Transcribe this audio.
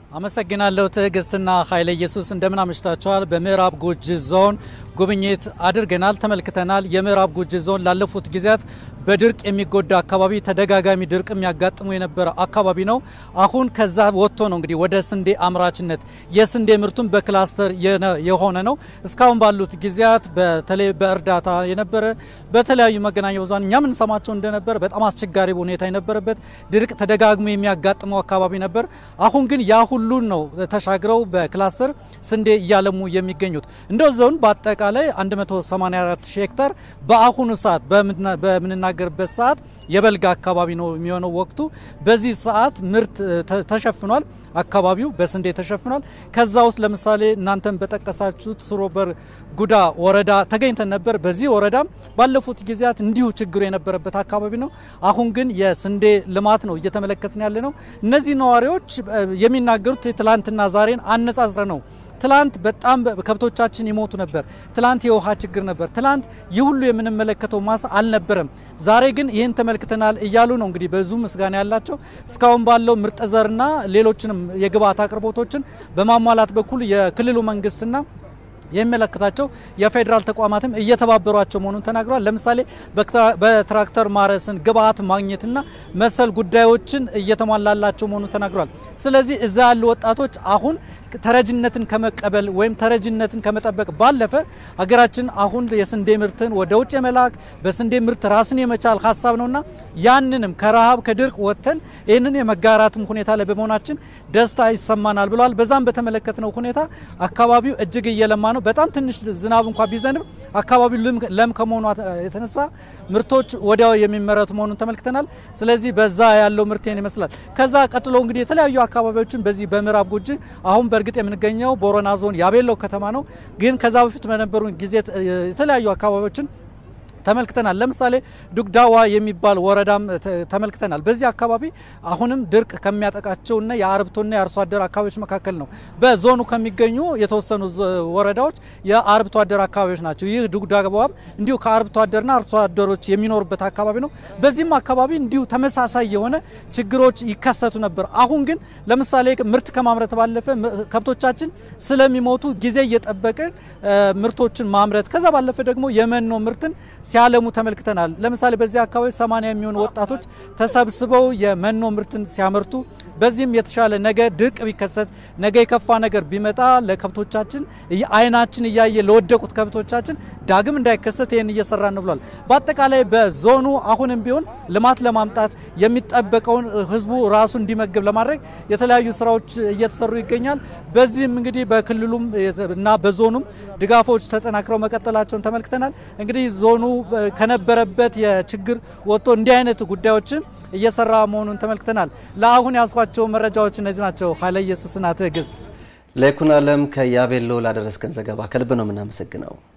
አመሰግናለሁ ትዕግስትና ኃይለ ኢየሱስ እንደምን አመሽታችኋል በምዕራብ ጉጂ ዞን ጉብኝት አድርገናል ተመልክተናል የምዕራብ ጉጂ ዞን ላለፉት ጊዜያት በድርቅ የሚጎዳ አካባቢ ተደጋጋሚ ድርቅ የሚያጋጥሙ የነበረ አካባቢ ነው አሁን ከዛ ወጥቶ ነው እንግዲህ ወደ ስንዴ አምራችነት የስንዴ ምርቱን በክላስተር የሆነ ነው እስካሁን ባሉት ጊዜያት በተለይ በእርዳታ የነበረ በተለያዩ መገናኛ ብዙሃን እኛም እንሰማቸው እንደነበር በጣም አስቸጋሪ ሁኔታ የነበረበት ድርቅ ተደጋግሞ የሚያጋጥመው አካባቢ ነበር አሁን ግን ያ ሁሉ ነው ተሻግረው በክላስተር ስንዴ እያለሙ የሚገኙት እንደው ዞን በአጠቃላይ 184 ሄክታር በአሁኑ ሰዓት በምንናገርበት ሰዓት የበልጋ አካባቢ ነው የሚሆነው ወቅቱ በዚህ ሰዓት ምርት ተሸፍኗል አካባቢው በስንዴ ተሸፍኗል ከዛ ውስጥ ለምሳሌ እናንተም በተቀሳችሁት ሱሮበር ጉዳ ወረዳ ተገኝተን ነበር በዚህ ወረዳም ባለፉት ጊዜያት እንዲሁ ችግር የነበረበት አካባቢ ነው አሁን ግን የስንዴ ልማት ነው እየተመለከትን ያለ ነው እነዚህ ነዋሪዎች የሚናገሩት ትላንትና ዛሬን አነጻጽረ ነው ትላንት በጣም ከብቶቻችን ይሞቱ ነበር ትላንት የውሃ ችግር ነበር ትላንት ይሁሉ የምንመለከተው ማሳ አልነበረም ዛሬ ግን ይሄን ተመልክተናል እያሉ ነው እንግዲህ በዙ ምስጋና ያላቸው እስካሁን ባለው ምርጥ ዘርና ሌሎችንም የግብአት አቅርቦቶችን በማሟላት በኩል የክልሉ መንግስትና የሚመለከታቸው የፌደራል ተቋማትም እየተባበሯቸው መሆኑን ተናግሯል ለምሳሌ በትራክተር ማረስን ግብአት ማግኘትና መሰል ጉዳዮችን እየተሟላላቸው መሆኑን ተናግሯል ስለዚህ እዛ ያሉ ወጣቶች አሁን ተረጅነትን ከመቀበል ወይም ተረጅነትን ከመጠበቅ ባለፈ ሀገራችን አሁን የስንዴ ምርትን ወደ ውጭ የመላክ በስንዴ ምርት ራስን የመቻል ሐሳብ ነውና ያንንም ከረሃብ ከድርቅ ወጥተን ይሄንን የመጋራትም ሁኔታ ላይ በመሆናችን ደስታ ይሰማናል ብለዋል በዛም በተመለከተነው ሁኔታ አካባቢው እጅግ እየለማ ነው በጣም ትንሽ ዝናብ እንኳን ቢዘንብ አካባቢው ለም ከመሆኑ የተነሳ ምርቶች ወዲያው የሚመረቱ መሆኑን ተመልክተናል ስለዚህ በዛ ያለው ምርቴን ይመስላል ከዛ ቀጥሎ እንግዲህ የተለያዩ አካባቢዎችን በዚህ በምዕራብ ጉጂ አሁን በርግጥ የምንገኘው ቦረና ዞን ያቤሎ ከተማ ነው ግን ከዛ በፊት በነበሩ ጊዜ የተለያዩ አካባቢዎችን ተመልክተናል ለምሳሌ ዱግዳዋ የሚባል ወረዳም ተመልክተናል በዚህ አካባቢ አሁንም ድርቅ ከሚያጠቃቸውና የአርብቶና የአርሶ አደር አካባቢዎች መካከል ነው በዞኑ ከሚገኙ የተወሰኑ ወረዳዎች የአርብቶ አደር አካባቢዎች ናቸው ይህ ዱግዳዋም እንዲሁ ከአርብቶ አደርና አርሶ አደሮች የሚኖርበት አካባቢ ነው በዚህም አካባቢ እንዲሁ ተመሳሳይ የሆነ ችግሮች ይከሰቱ ነበር አሁን ግን ለምሳሌ ምርት ከማምረት ባለፈ ከብቶቻችን ስለሚሞቱ ጊዜ እየጠበቀ ምርቶችን ማምረት ከዛ ባለፈ ደግሞ የመኖ ምርትን ሲያለሙ ተመልክተናል ለምሳሌ በዚህ አካባቢ 80 የሚሆኑ ወጣቶች ተሰብስበው የመኖ ምርትን ሲያመርቱ በዚህም የተሻለ ነገ ድርቅ ቢከሰት ነገ የከፋ ነገር ቢመጣ ለከብቶቻችን አይናችን ያየ ለወደቁት ከብቶቻችን ዳግም እንዳይከሰት ይሄን እየሰራን ነው ብሏል በአጠቃላይ በዞኑ አሁንም ቢሆን ልማት ለማምጣት የሚጠበቀውን ህዝቡ ራሱ እንዲመገብ ለማድረግ የተለያዩ ስራዎች እየተሰሩ ይገኛል በዚህም እንግዲህ በክልሉም እና በዞኑም ድጋፎች ተጠናክረው መቀጠላቸውን ተመልክተናል እንግዲህ ዞኑ ከነበረበት የችግር ወጥቶ እንዲህ አይነት ጉዳዮችን እየሰራ መሆኑን ተመልክተናል ለአሁን ያስኳቸው መረጃዎች እነዚህ ናቸው ኃይለ ኢየሱስና ትዕግስት ለኩናለም ከያቤሎ ላደረስከን ዘገባ ከልብ ነው ምናመሰግነው